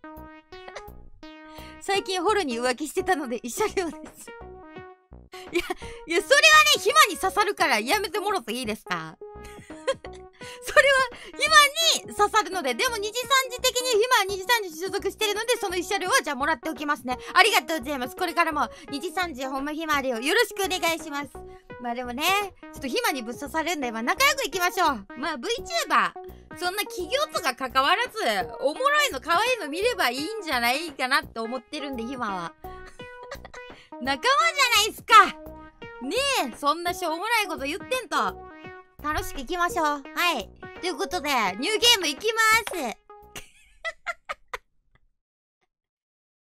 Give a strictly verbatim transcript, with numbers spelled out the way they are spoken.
最近ホルに浮気してたので慰謝料です。いや、いや、それはね、ひまに刺さるからやめてもろていいですか？それはひまに刺さるので、でもにじさんじ的にひまはにじさんじ所属してるので、その慰謝料はじゃあもらっておきますね。ありがとうございます。これからもにじさんじほんまひまるよ。よろしくお願いします。まあでもね、ちょっとひまにぶっ刺されるんで、まあ仲良くいきましょう。まあ VTuber、そんな企業とか関わらず、おもろいの可愛いの見ればいいんじゃないかなって思ってるんで、ひまは。仲間じゃないっすか。ねえ、そんなしょうもないこと言ってんと。楽しくいきましょう。はい。ということで、ニューゲームいきまーす。